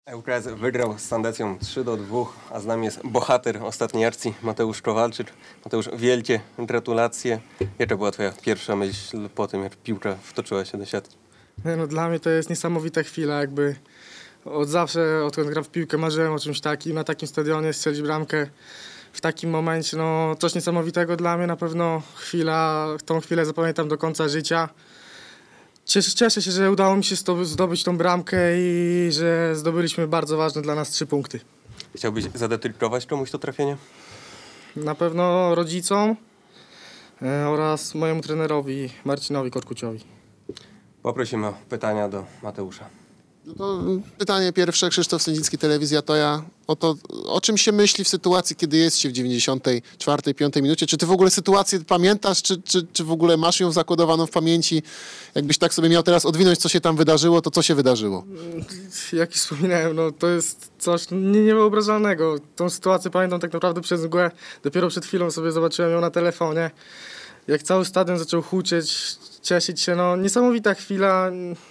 ŁKS wygrał z Sandecją 3-2, a z nami jest bohater ostatniej akcji Mateusz Kowalczyk. Mateusz, wielkie gratulacje. Jaka była twoja pierwsza myśl po tym, jak piłka wtoczyła się do siatki? No, dla mnie to jest niesamowita chwila, jakby od zawsze, odkąd gram w piłkę, marzyłem o czymś takim, na takim stadionie strzelić bramkę w takim momencie, no coś niesamowitego dla mnie, na pewno tą chwilę zapamiętam do końca życia. Cieszę się, że udało mi się zdobyć tą bramkę i że zdobyliśmy bardzo ważne dla nas 3 punkty. Chciałbyś zadedykować komuś to trafienie? Na pewno rodzicom oraz mojemu trenerowi Marcinowi Korkuciowi. Poprosimy o pytania do Mateusza. No to pytanie pierwsze, Krzysztof Sędzicki, Telewizja Toja. O czym się myśli w sytuacji, kiedy jest się w 94, 5 minucie? Czy ty w ogóle sytuację pamiętasz, czy w ogóle masz ją zakodowaną w pamięci? Jakbyś tak sobie miał teraz odwinąć, co się tam wydarzyło, to co się wydarzyło? Jak już wspominałem, no to jest coś niewyobrażalnego. Tą sytuację pamiętam tak naprawdę przez mgłę. Dopiero przed chwilą sobie zobaczyłem ją na telefonie. Jak cały stadion zaczął huczeć, cieszyć się, no niesamowita chwila.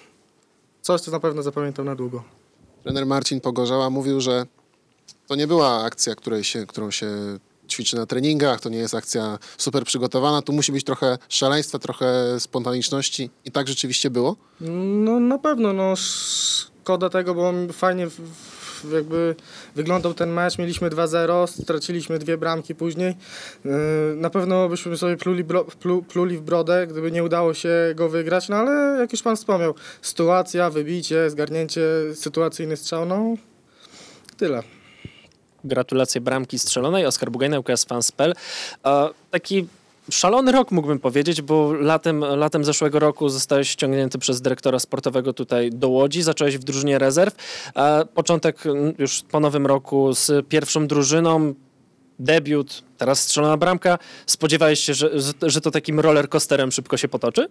Coś, co na pewno zapamiętam na długo. Trener Marcin Pogorzała mówił, że to nie była akcja, którą się ćwiczy na treningach, to nie jest akcja super przygotowana, tu musi być trochę szaleństwa, trochę spontaniczności i tak rzeczywiście było? No na pewno, no szkoda tego, bo fajnie jakby wyglądał ten mecz. Mieliśmy 2-0, straciliśmy 2 bramki później. Na pewno byśmy sobie pluli w brodę, gdyby nie udało się go wygrać, no ale jak już pan wspomniał, sytuacja, wybicie, zgarnięcie, sytuacyjny strzał, no tyle. Gratulacje bramki strzelonej. Oskar Bugajna, ŁKS Fanspel. Taki szalony rok, mógłbym powiedzieć, bo latem zeszłego roku zostałeś ściągnięty przez dyrektora sportowego tutaj do Łodzi. Zacząłeś w drużynie rezerw. Początek już po nowym roku z pierwszą drużyną. Debiut, teraz strzelona bramka. Spodziewałeś się, że to takim roller coasterem szybko się potoczy?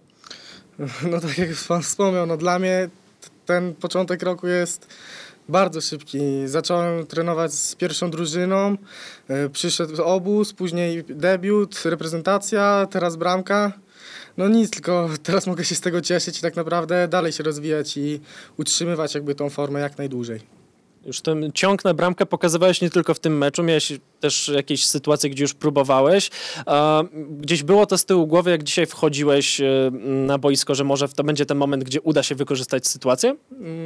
No tak jak pan wspomniał, no dla mnie ten początek roku jest bardzo szybki. Zacząłem trenować z pierwszą drużyną, przyszedł obóz, później debiut, reprezentacja, teraz bramka. No nic, tylko teraz mogę się z tego cieszyć i tak naprawdę dalej się rozwijać i utrzymywać jakby tą formę jak najdłużej. Już ten ciąg na bramkę pokazywałeś nie tylko w tym meczu, miałeś też jakieś sytuacje, gdzie już próbowałeś. Gdzieś było to z tyłu głowy, jak dzisiaj wchodziłeś na boisko, że może to będzie ten moment, gdzie uda się wykorzystać sytuację?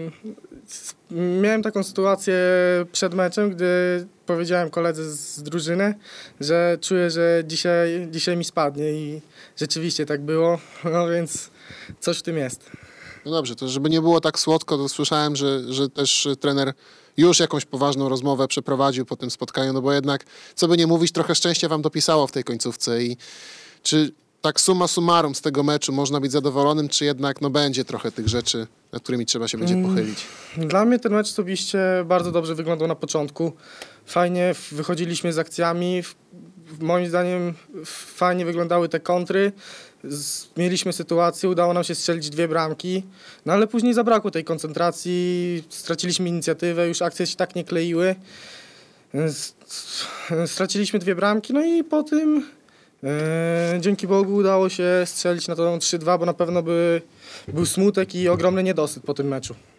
Miałem taką sytuację przed meczem, gdy powiedziałem koledze z drużyny, że czuję, że dzisiaj mi spadnie i rzeczywiście tak było, no więc coś w tym jest. No dobrze, to żeby nie było tak słodko, to słyszałem, że też trener już jakąś poważną rozmowę przeprowadził po tym spotkaniu, no bo jednak, co by nie mówić, trochę szczęścia wam dopisało w tej końcówce i czy tak summa summarum z tego meczu można być zadowolonym, czy jednak no będzie trochę tych rzeczy, nad którymi trzeba się będzie pochylić? Dla mnie ten mecz osobiście bardzo dobrze wyglądał na początku. Fajnie wychodziliśmy z akcjami. Moim zdaniem fajnie wyglądały te kontry. Mieliśmy sytuację, udało nam się strzelić 2 bramki, no ale później zabrakło tej koncentracji, straciliśmy inicjatywę, już akcje się tak nie kleiły. Straciliśmy 2 bramki, no i po tym dzięki Bogu udało się strzelić na to 3-2, bo na pewno był smutek i ogromny niedosyt po tym meczu.